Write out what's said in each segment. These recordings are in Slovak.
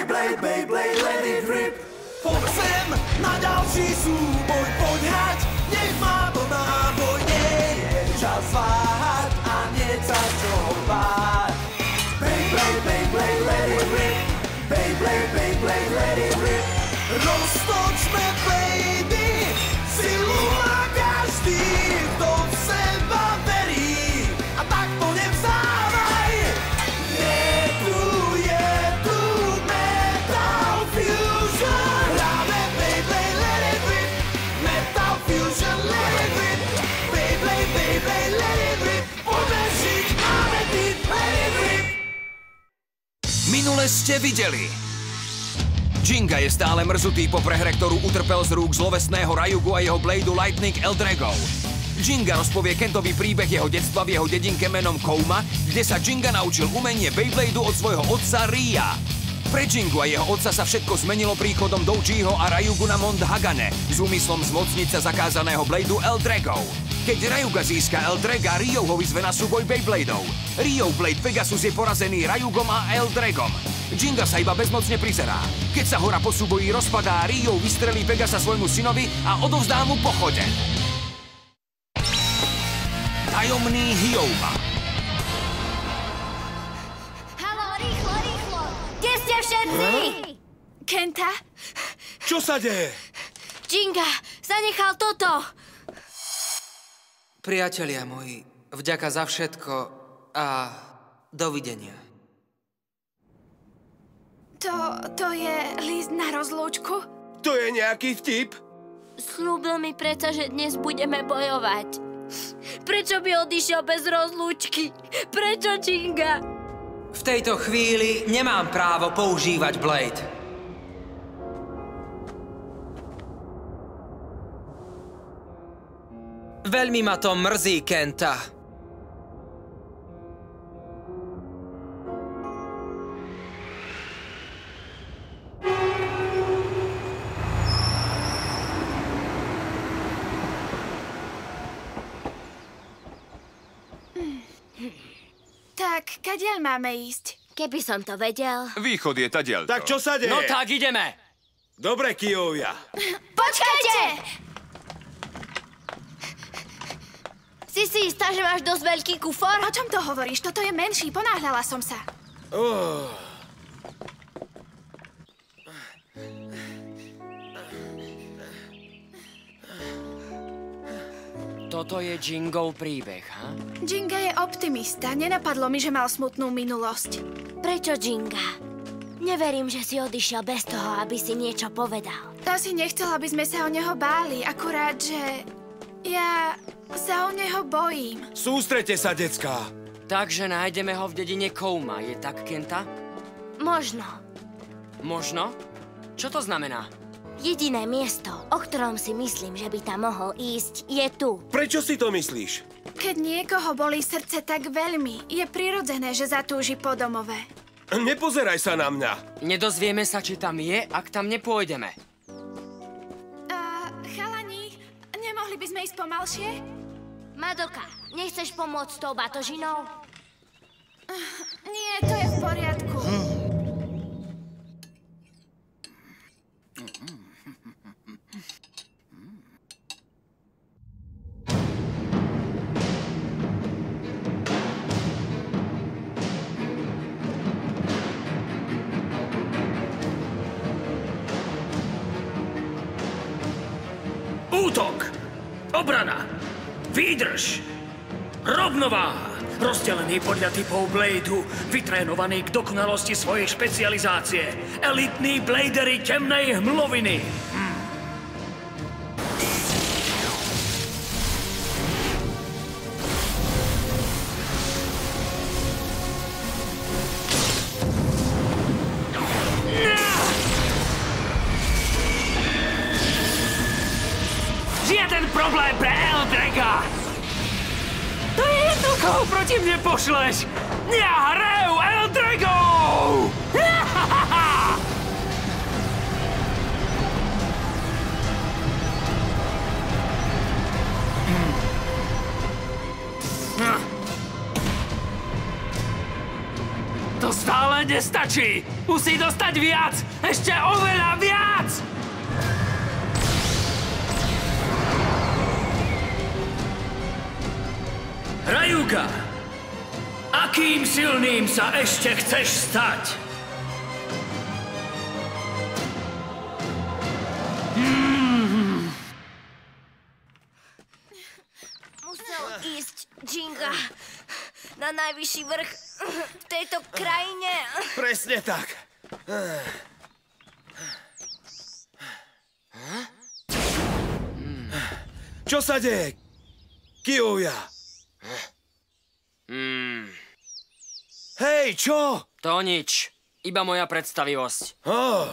Beyblade, Beyblade, let it rip. Poď sem na ďalší súboj, poď hrať, nech má to náboj. Nie je čas váhať a nie sa čoho báť. Beyblade, Beyblade, let it rip. Beyblade, Beyblade, let it rip. Roztočme blady, silu má každý, kto v seba verí. A tak to nevzdávaj. Je tu Metal Fusion. Hráme Beyblade, let it rip. Metal Fusion, let it rip. Beyblade, Beyblade, let it rip. Poďme žiť, máme tým, let it rip. Minule ste videli. Jinga je stále mrzutý po prehre, ktorú utrpel z rúk zlovestného Rayugu a jeho Bladeu Lightning Eldrago. Jinga rozpovie Kentovi príbeh jeho detstva v jeho dedinke menom Kouma, kde sa Jinga naučil umenie Beybladeu od svojho otca Ria. Pre Jingu a jeho otca sa všetko zmenilo príchodom Doujiho a Rayugu na Mont Hagane s úmyslom zmocniť sa zakázaného Bladeu Eldrago. Keď Rayuga získa Eldraga, Ryo ho vyzve na súboj Beybladeov. Ryo Blade Pegasus je porazený Rayugom a Eldragom. Jinga sa iba bezmocne prizerá. Keď sa hora po súboji rozpadá, Ryo vystrelí Pegasa svojmu synovi a odovzdá mu pochodeň. Tajomný Hyouba. Haló, rýchlo, rýchlo! Kde ste všetci? Kenta? Čo sa deje? Jinga zanechal toto. Priatelia moji, vďaka za všetko a dovidenia. To je list na rozlúčku? To je nejaký vtip? Slúbil mi predsa, že dnes budeme bojovať. Prečo by odišiel bez rozlúčky? Prečo, Jinga? V tejto chvíli nemám právo používať Blade. Veľmi ma to mrzí, Kenta. Tak, kadiaľ máme ísť? Keby som to vedel. Východ je tadiaľto. Tak čo sa deje? No tak, ideme. Dobre, Kyovia. Počkajte! Si istá, že máš dosť veľký kufor? O čom to hovoríš? Toto je menší, ponáhľala som sa. Toto je Jingov príbeh, ha? Jinga je optimista. Nenapadlo mi, že mal smutnú minulosť. Prečo Jinga? Neverím, že si odišiel bez toho, aby si niečo povedal. Asi nechcel, aby sme sa o neho báli. Akurát, že ja sa o neho bojím. Sústrete sa, decká. Takže nájdeme ho v dedine Kouma, je tak, Kenta? Možno. Možno? Čo to znamená? Jediné miesto, o ktorom si myslím, že by tam mohol ísť, je tu. Prečo si to myslíš? Keď niekoho bolí srdce tak veľmi, je prirodzené, že zatúži po domove. Nepozeraj sa na mňa. Nedozvieme sa, či tam je, ak tam nepôjdeme. Chalani, nemohli by sme ísť pomalšie? Madoka, nechceš pomôcť s tou batožinou? Nie, to je v poriadku. Útok! Obrana! Výdrž! Rovnováha! Rozdelený podľa typov Bladeu, vytrénovaný k dokonalosti svojej špecializácie. Elitní bladery temnej hmloviny. Žiaden problém pre Eldraga! To je jedno, koho proti mne pošleš! Ja hrajú Eldragou! To stále nestačí. Musí dostať viac. Ešte oveľa viac. Rayuga, akým silným sa ešte chceš stať? Musel ísť Jinga na najvyšší vrch v tejto krajine. Presne tak. Čo sa deje? Kiyouya. Hej, čo? To nič. Iba moja predstavivosť. Oh.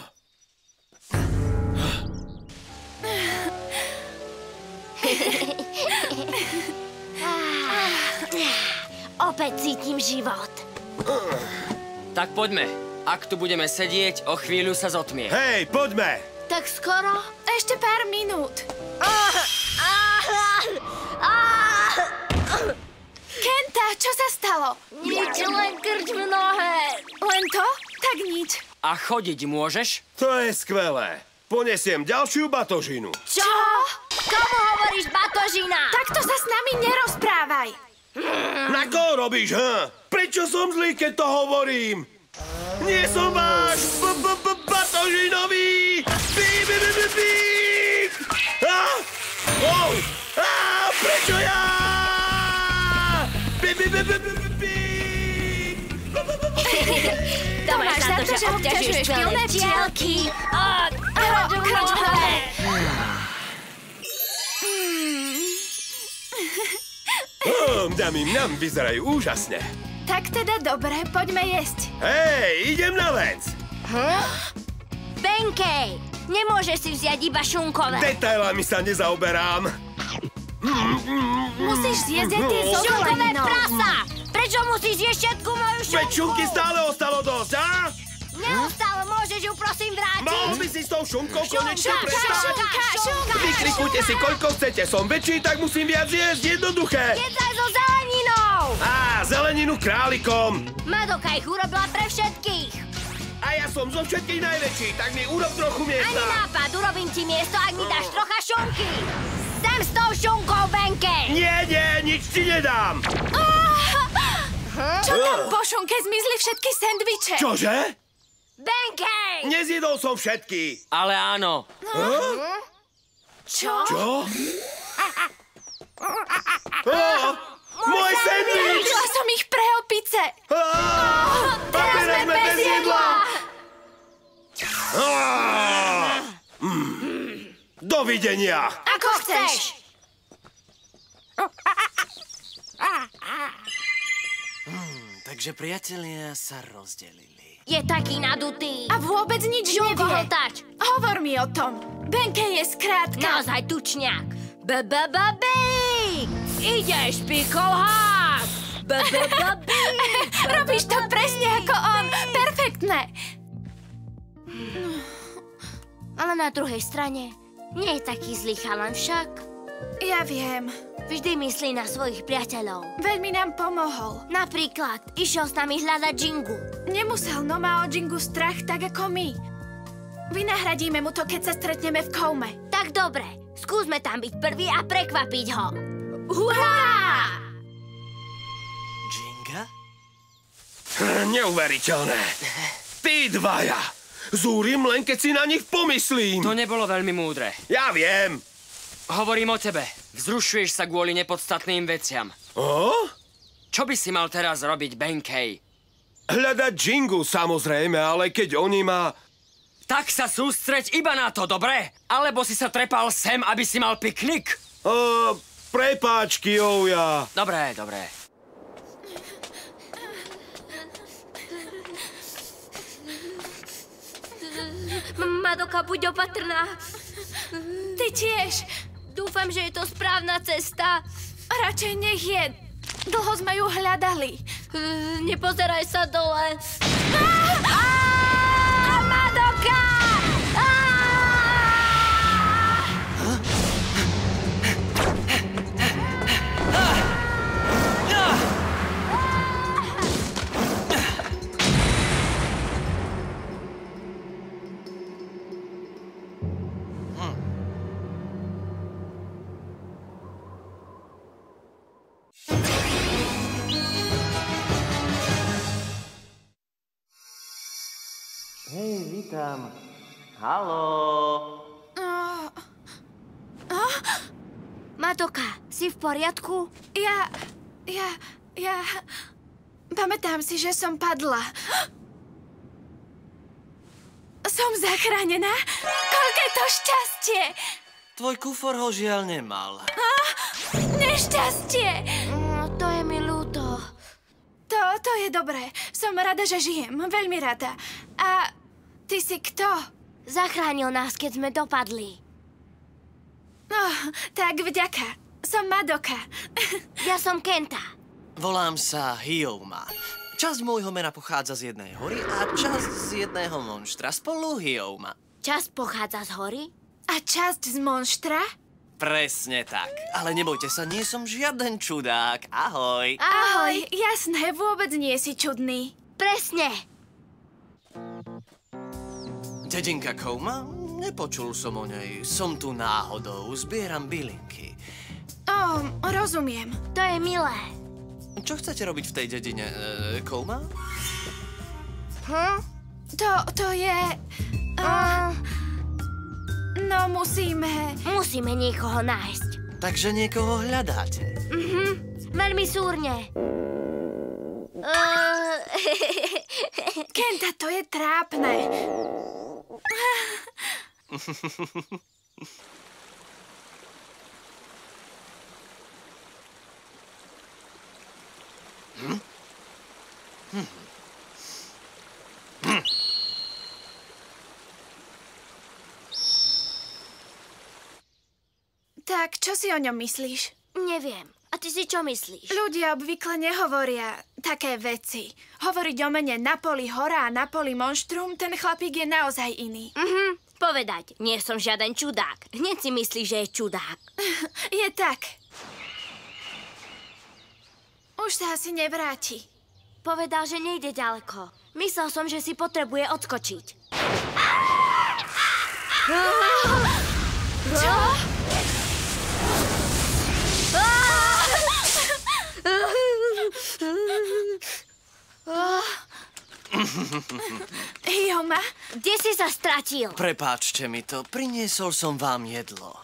Opäť cítim život. Tak poďme. Ak tu budeme sedieť, o chvíľu sa zotmie. Hej, poďme. Tak skoro? Ešte pár minút. Kenta, čo sa stalo? Nič, len krč v nohe. Len to? Tak nič. A chodiť môžeš? To je skvelé. Ponesiem ďalšiu batožinu. Čo? Komu hovoríš batožina? Takto sa s nami nerozprávaj. Na koho robíš, ha? Prečo som zlý, keď to hovorím? Nie som váš batožinový! Prečo ja? To máš za to, že obťažuješ pilné včielky. Krč v nohe. Mňam, vyzerajú úžasne. Tak teda dobre, poďme jesť. Hej, idem na vec. Benkej, nemôžeš si vziať iba šunkové. Detailami sa nezaoberám. Musíš zjesť aj tie so Šunkové zeleninou. prasa! Prečo musíš zjesť všetku moju šunku? Veď šunky stále ostalo dosť, á? Neustále môžeš ju prosím vrátiť. Mohol by si s tou šunkou konečne prestať? Šunka! Vykrikujte si, koľko chcete. Som väčší, tak musím viac jesť. Jednoduché. Jedaj so zeleninou! Zeleninu králikom. Madoka ich urobila pre všetkých. A ja som zo všetkých najväčší, tak mi urob trochu Ani miesta. nápad, urobím ti miesto, ak mi dáš trocha šunky. Sem s tou šunkou, Benkej! Nie, nič ti nedám. Čo tam po šunke zmizli všetky sendviče? Čože? Benkej! Nezjedol som všetky. Ale áno. Čo? Čo? Môj sendvič! Vyhodila som ich pre opice. Teraz sme bez jedla! Dovidenia. Ako chceš. Takže priatelia sa rozdelili. Je taký nadutý. A vôbec nič nevie. Šunkohltač. Hovor mi o tom. Benkej je skrátka. Naozaj tučňák. Bebebebík! Ideš, pikolhák! Bebebebík! Robíš to presne ako on. Perfektné. Ale na druhej strane nie je taký zlý chalan však. Ja viem. Vždy myslí na svojich priateľov. Veľmi nám pomohol. Napríklad išiel s nami hľadať Jingu. Nemusel, no má o Jingu strach tak ako my. Vynahradíme mu to, keď sa stretneme v Koume. Tak dobre, skúsme tam byť prvý a prekvapiť ho. Hurá! Jinga? Neuveriteľné. Tí dvaja. Zúrim len, keď si na nich pomyslím. To nebolo veľmi múdre. Ja viem. Hovorím o tebe. Vzrušuješ sa kvôli nepodstatným veciam. Čo by si mal teraz robiť, Benkej? Hľadať Jingu, samozrejme, ale keď oni ma... Tak sa sústreď iba na to, dobre? Alebo si sa trepal sem, aby si mal piknik? Prepáč, Kiyouya. Dobre. Madoka, buď opatrná. Ty tiež. Dúfam, že je to správna cesta. Radšej nech je. Dlho sme ju hľadali. Nepozeraj sa dole. Madoka! Hej, vítam. Haló. Madoka, si v poriadku? Ja... Pamätám si, že som padla. Som zachránená? Koľké to šťastie! Tvoj kufor ho žiaľ nemal. Nešťastie! To je mi ľúto. To je dobré. Som rada, že žijem. Veľmi rada. A ty si kto? Zachránil nás, keď sme dopadli. Tak vďaka. Som Madoka. Ja som Kenta. Volám sa Hyoma. Časť môjho mena pochádza z jednej hory a časť z jedného monštra. Spolu Hyoma. Časť pochádza z hory? A časť z monštra? Presne tak. Ale nebojte sa, nie som žiaden čudák. Ahoj. Ahoj. Jasné, vôbec nie si čudný. Presne. Dedinka Kouma? Nepočul som o nej. Som tu náhodou. Zbieram bylinky. Rozumiem. To je milé. Čo chcete robiť v tej dedine, Kouma? To je... No, musíme... Musíme niekoho nájsť. Takže niekoho hľadáte? Veľmi súrne. Kenta, to je trápne. Tak, čo si o ňom myslíš? Neviem. A ty si čo myslíš? Ľudia obvykle nehovoria také veci. Hovoriť o mene Napoli hora a Napoli monštrum, ten chlapík je naozaj iný. Povedať, nie som žiaden čudák. Hneď si myslíš, že je čudák. Je tak. Už sa asi nevráti. Povedal, že nejde ďaleko. Myslel som, že si potrebuje odskočiť. Čo? Hyoma? Kde si sa stratil? Prepáčte mi to, priniesol som vám jedlo.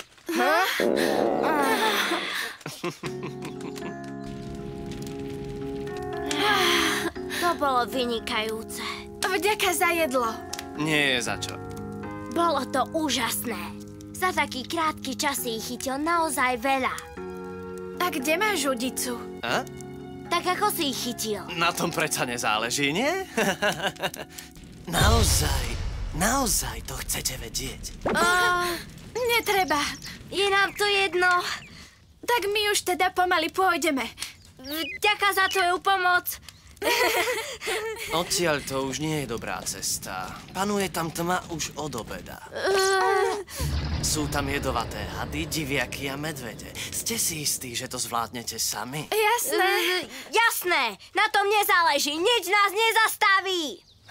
To bolo vynikajúce. Vďaka za jedlo. Nie je za čo. Bolo to úžasné. Za taký krátky čas si ich chytil naozaj veľa. A kde máš žudicu? A? Tak ako si ich chytil? Na tom predsa nezáleží, nie? Naozaj to chcete vedieť. Netreba. Je nám to jedno. Tak my už teda pomaly pôjdeme. Vďaka za tvoju pomoc. Odtiaľ to už nie je dobrá cesta. Panuje tam tma už od obeda. Sú tam jedovaté hady, diviaky a medvede. Ste si istí, že to zvládnete sami? Jasné. Jasné. Na tom nezáleží. Nič nás nezastaví.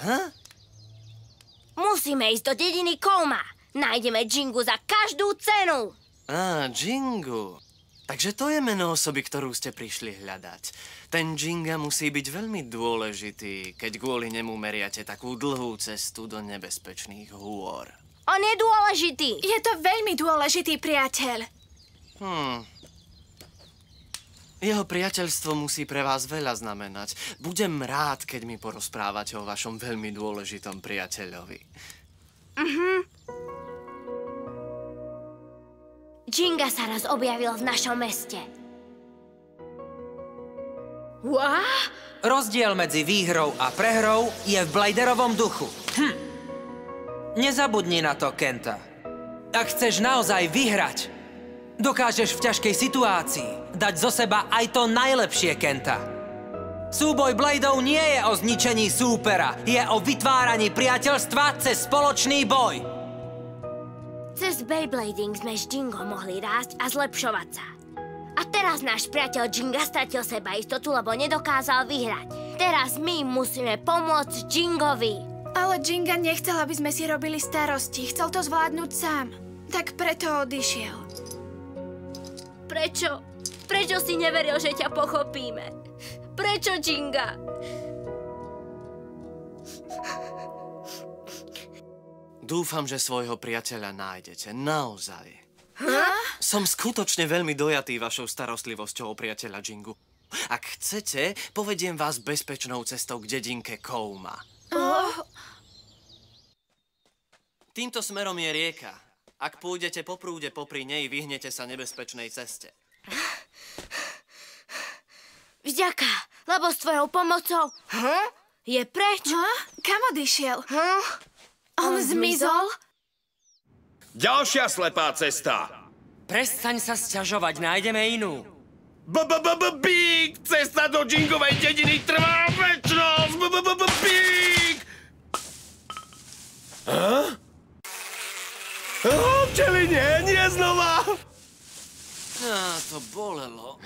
Musíme ísť do dediny Kouma. Nájdeme Jingu za každú cenu. Jingu. Takže to je meno osoby, ktorú ste prišli hľadať. Ten Jinga musí byť veľmi dôležitý, keď kvôli nemu meriate takú dlhú cestu do nebezpečných hôr. On je dôležitý. Je to veľmi dôležitý priateľ. Jeho priateľstvo musí pre vás veľa znamenať. Budem rád, keď mi porozprávate o vašom veľmi dôležitom priateľovi. Jinga sa raz objavil v našom meste. Rozdiel medzi výhrou a prehrou je v Bladerovom duchu. Nezabudni na to, Kenta. Ak chceš naozaj vyhrať, dokážeš v ťažkej situácii dať zo seba aj to najlepšie, Kenta. Súboj Bladeov nie je o zničení súpera, je o vytváraní priateľstva cez spoločný boj. Cez Beyblading sme s Jingom mohli rásť a zlepšovať sa. A teraz náš priateľ Jinga stratil sebaistotu, lebo nedokázal vyhrať. Teraz my musíme pomôcť Jingovi. Ale Jinga nechcel, aby sme si robili starosti. Chcel to zvládnuť sám. Tak preto odišiel. Prečo? Prečo si neveril, že ťa pochopíme? Prečo, Jinga? Dúfam, že svojho priateľa nájdete. Naozaj. Som skutočne veľmi dojatý vašou starostlivosťou o priateľa Jingu. Ak chcete, povediem vás bezpečnou cestou k dedinke Kouma. Týmto smerom je rieka. Ak pôjdete po prúde popri nej, vyhnete sa nebezpečnej ceste. Vďaka, lebo s tvojou pomocou je preč. Kam odišiel? On zmizol? Ďalšia slepá cesta. Prestaň sa sťažovať, nájdeme inú. Bík! Cesta do Jingovej dediny trvá večnosť! Bík! Včeli, nie znova! To bolelo.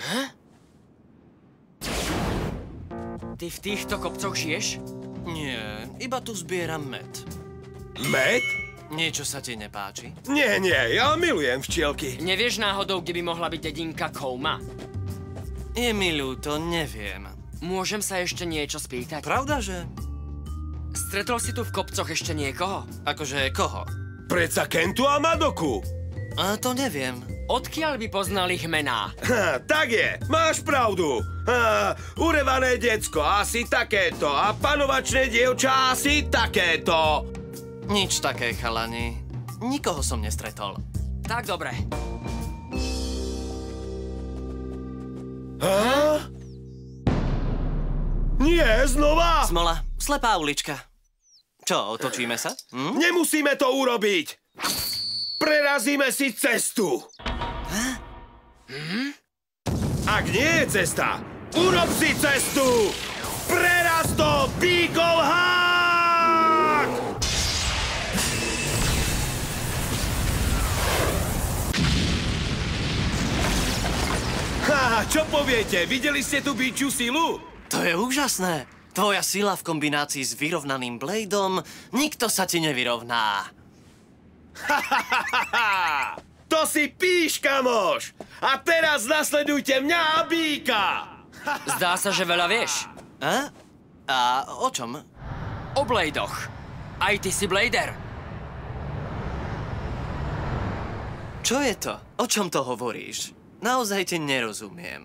Ty v týchto kopcoch žiješ? Nie, iba tu zbieram med. Med? Niečo sa ti nepáči? Nie, ja milujem včielky. Nevieš náhodou, kde by mohla byť dedinka Kouma? Je mi ľúto, neviem. Môžem sa ešte niečo spýtať? Pravda, že? Stretol si tu v kopcoch ešte niekoho? Akože koho? Predsa Kentu a Madoku. A to neviem. Odkiaľ by poznal ich mená? Tak je, máš pravdu. Urevané decko asi takéto a panovačné dievča asi takéto. Nič také, chalani. Nikoho som nestretol. Tak dobre. Nie, znova? Smola, slepá ulička. Čo, otočíme sa? Nemusíme to urobiť. Prerazíme si cestu. Ak nie je cesta, urob si cestu. Preraz to, Bíkov hák! Čo poviete? Videli ste tu bičiu silu? To je úžasné. Tvoja sila v kombinácii s vyrovnaným Bladeom, nikto sa ti nevyrovná. To si píš, kamoš! A teraz nasledujte mňa a Bíka! Zdá sa, že veľa vieš. A o čom? O Bladoch. Aj ty si Blader. Čo je to? O čom to hovoríš? Naozaj ti nerozumiem.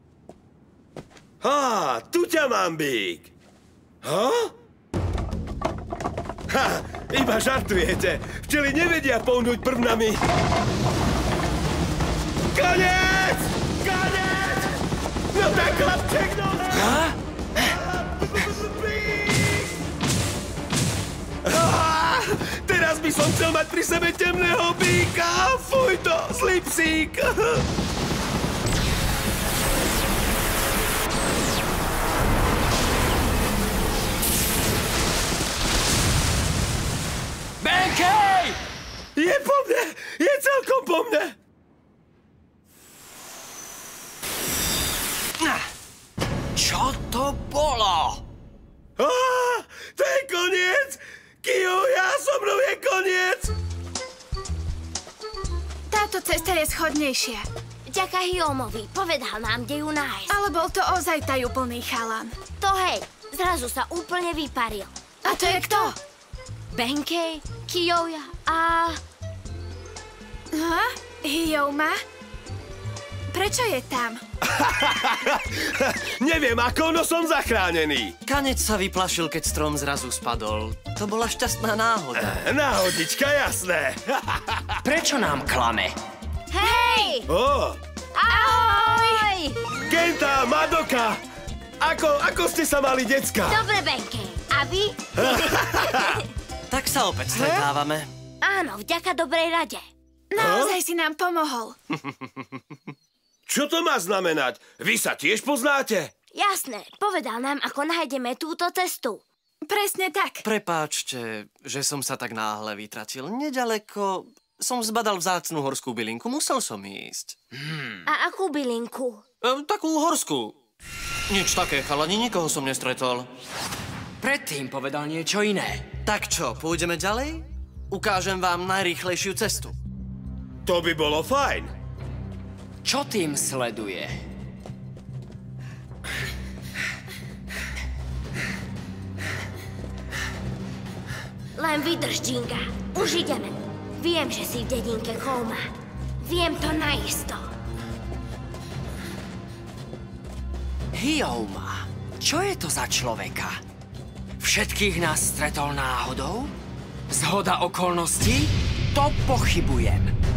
Tu ťa mám, Bík. Iba žartujete. Včeli nevedia pohnúť prvnami. Koniec! Koniec! No tak, chlapček, no! Teraz by som chcel mať pri sebe temného Bíka. Fuj to, zlý psík. Benkej! Je po mne! Je celkom po mne! Čo to bolo? To je koniec! Kijuja, so mnou je koniec! Táto cesta je schodnejšia. Vďaka Hyomovi, povedal nám, kde ju nájsť. Ale bol to ozaj tajúplný chalan. To hej, zrazu sa úplne vyparil. A to je kto? Benkej, Kijuja a... Hyoma? Prečo je tam? Neviem ako, no som zachránený. Kanec sa vyplašil, keď strom zrazu spadol. To bola šťastná náhoda. Náhodička, jasné. Prečo nám klame? Hej! Ahoj! Kenta, Madoka, ako ste sa mali, decka? Dobre, Benkej. A vy? Tak sa opäť stretávame. Áno, vďaka dobrej rade. Naozaj si nám pomohol. Čo to má znamenať? Vy sa tiež poznáte? Jasné, povedal nám, ako nájdeme túto cestu. Presne tak. Prepáčte, že som sa tak náhle vytratil. Nedaleko som zbadal vzácnu horskú bylinku. Musel som ísť. A akú bylinku? Takú horskú. Nič také, chalani, nikoho som nestretol. Predtým povedal niečo iné. Tak čo, pôjdeme ďalej? Ukážem vám najrýchlejšiu cestu. To by bolo fajn. Čo tým sleduje? Len vydrž, Jinga. Už ideme. Viem, že si v dedinke Kouma. Viem to naisto. Hyouma, čo je to za človeka? Všetkých nás stretol náhodou? Zhoda okolností? To pochybujem.